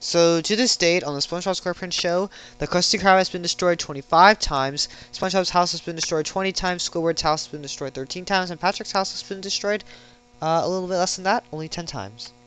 So, to this date, on the SpongeBob SquarePants show, the Krusty Krab has been destroyed 25 times, SpongeBob's house has been destroyed 20 times, Squidward's house has been destroyed 13 times, and Patrick's house has been destroyed a little bit less than that, only 10 times.